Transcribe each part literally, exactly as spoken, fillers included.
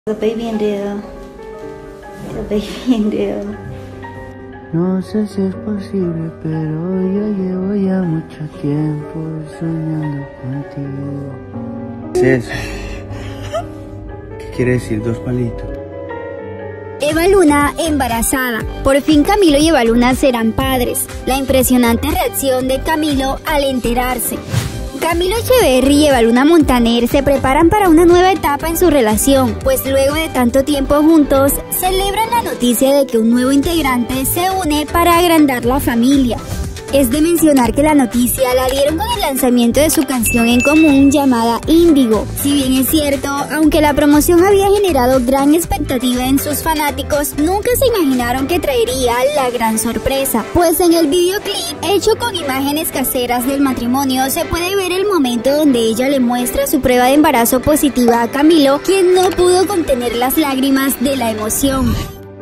The baby in there. The baby in there. No sé si es posible, pero yo llevo ya mucho tiempo soñando contigo. ¿Qué es eso? ¿Qué quiere decir dos palitos? Eva Luna embarazada. Por fin Camilo y Eva Luna serán padres. La impresionante reacción de Camilo al enterarse. Camilo Echeverry y Eva Luna Montaner se preparan para una nueva etapa en su relación, pues luego de tanto tiempo juntos, celebran la noticia de que un nuevo integrante se une para agrandar la familia. Es de mencionar que la noticia la dieron con el lanzamiento de su canción en común llamada Índigo. Si bien es cierto, aunque la promoción había generado gran expectativa en sus fanáticos, nunca se imaginaron que traería la gran sorpresa. Pues en el videoclip, hecho con imágenes caseras del matrimonio, se puede ver el momento donde ella le muestra su prueba de embarazo positiva a Camilo, quien no pudo contener las lágrimas de la emoción.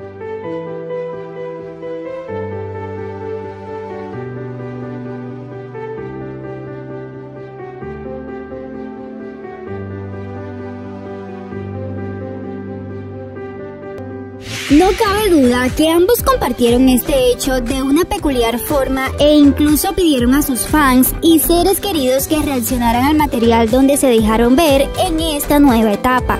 No cabe duda que ambos compartieron este hecho de una peculiar forma e incluso pidieron a sus fans y seres queridos que reaccionaran al material donde se dejaron ver en esta nueva etapa.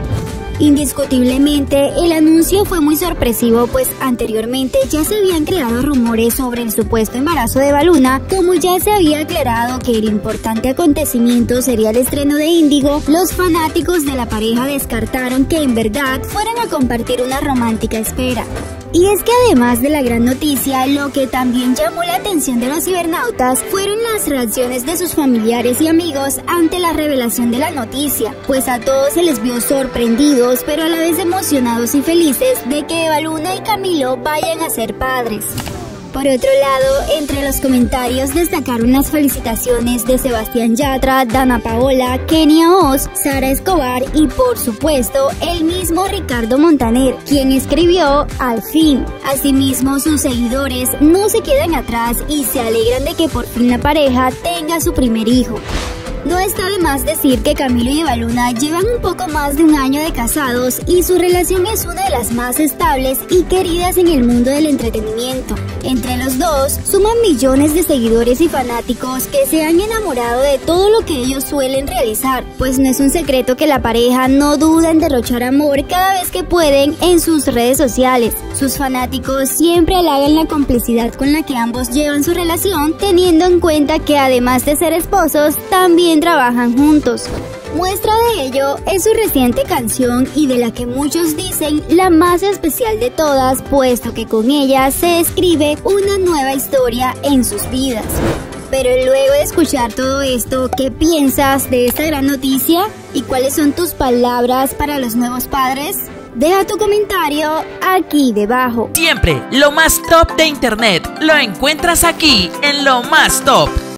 Indiscutiblemente, el anuncio fue muy sorpresivo, pues anteriormente ya se habían creado rumores sobre el supuesto embarazo de Eva Luna. Como ya se había aclarado que el importante acontecimiento sería el estreno de Índigo, los fanáticos de la pareja descartaron que en verdad fueran a compartir una romántica espera. Y es que además de la gran noticia, lo que también llamó la atención de los cibernautas fueron las reacciones de sus familiares y amigos ante la revelación de la noticia, pues a todos se les vio sorprendidos, pero a la vez emocionados y felices de que Eva Luna y Camilo vayan a ser padres. Por otro lado, entre los comentarios destacaron las felicitaciones de Sebastián Yatra, Dana Paola, Kenia Oz, Sara Escobar y por supuesto el mismo Ricardo Montaner, quien escribió "al fin". Asimismo, sus seguidores no se quedan atrás y se alegran de que por fin la pareja tenga su primer hijo. No está de más decir que Camilo y Eva Luna llevan un poco más de un año de casados y su relación es una de las más estables y queridas en el mundo del entretenimiento. Entre los dos, suman millones de seguidores y fanáticos que se han enamorado de todo lo que ellos suelen realizar, pues no es un secreto que la pareja no duda en derrochar amor cada vez que pueden en sus redes sociales. Sus fanáticos siempre halagan la complicidad con la que ambos llevan su relación, teniendo en cuenta que además de ser esposos, también trabajan juntos. Muestra de ello es su reciente canción y de la que muchos dicen la más especial de todas, puesto que con ella se escribe una nueva historia en sus vidas. Pero luego de escuchar todo esto, ¿qué piensas de esta gran noticia? ¿Y cuáles son tus palabras para los nuevos padres? Deja tu comentario aquí debajo. Siempre lo más top de internet lo encuentras aquí en Lo Más Top.